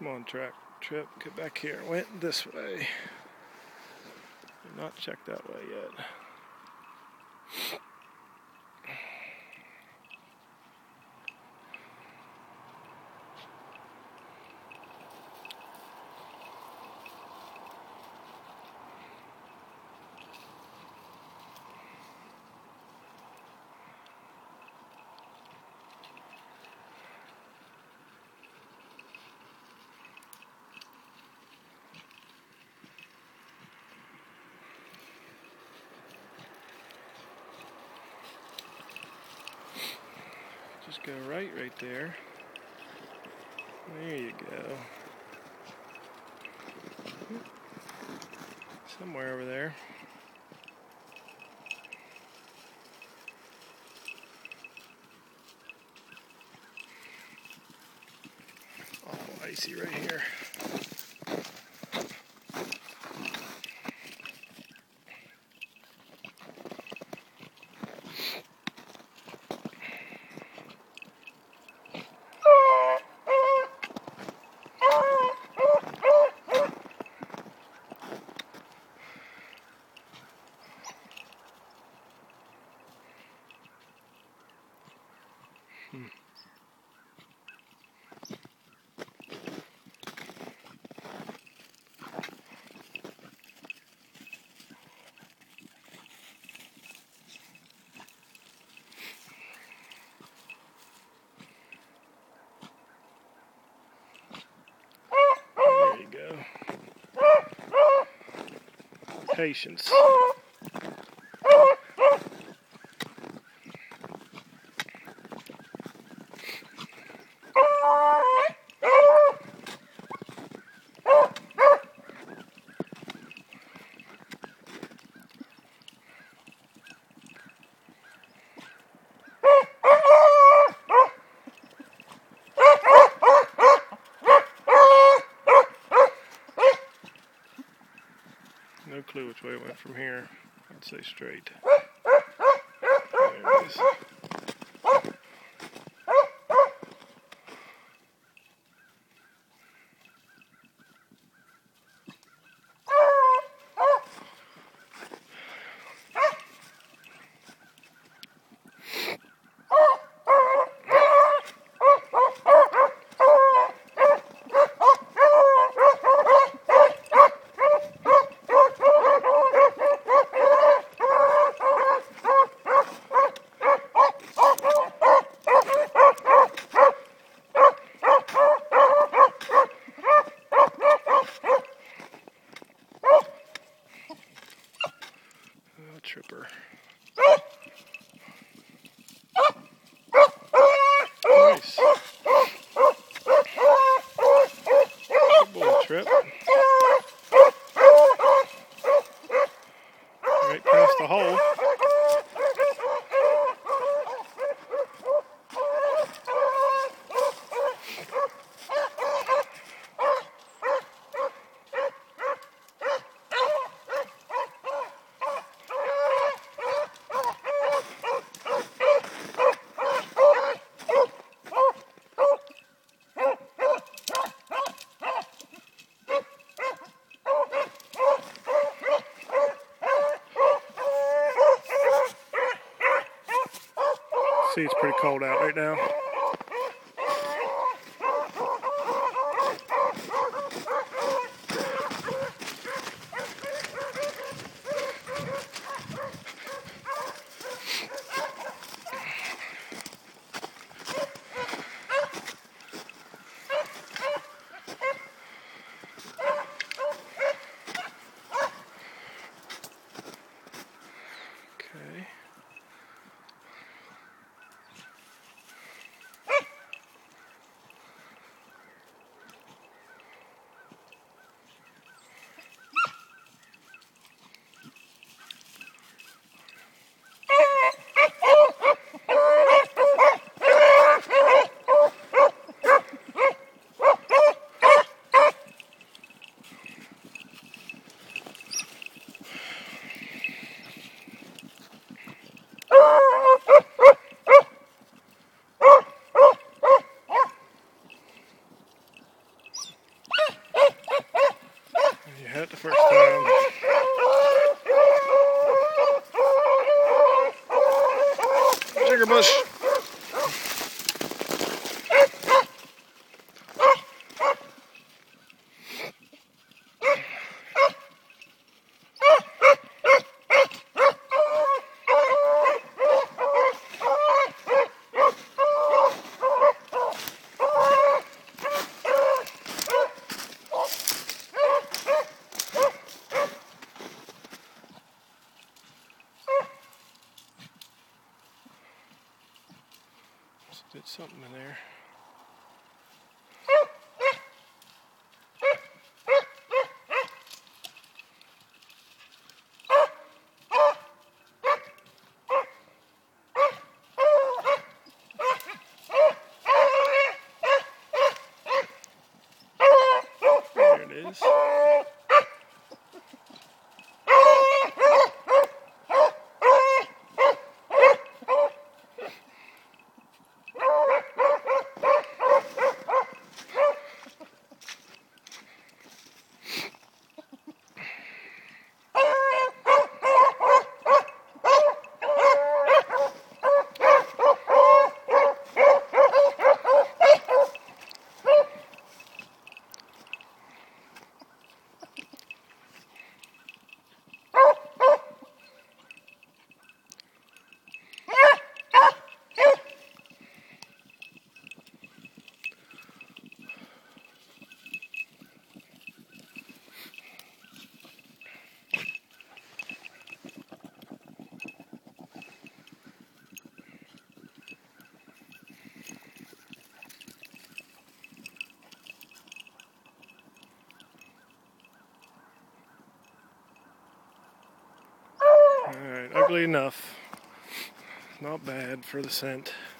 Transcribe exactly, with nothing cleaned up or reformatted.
Come on, track. Tripp, get back here. Went this way. Did not check that way yet. Just go right, right there. There you go. Somewhere over there. Oh, icy right here. Hmm. There you go. Patience. No clue which way it went from here. I'd say straight. There it is. Tripper. Nice. Good boy, Tripp. Right past the hole. See, it's pretty cold out right now. Okay. Sugar bush. Did something in there. There it is. Alright, ugly enough. Not bad for the scent.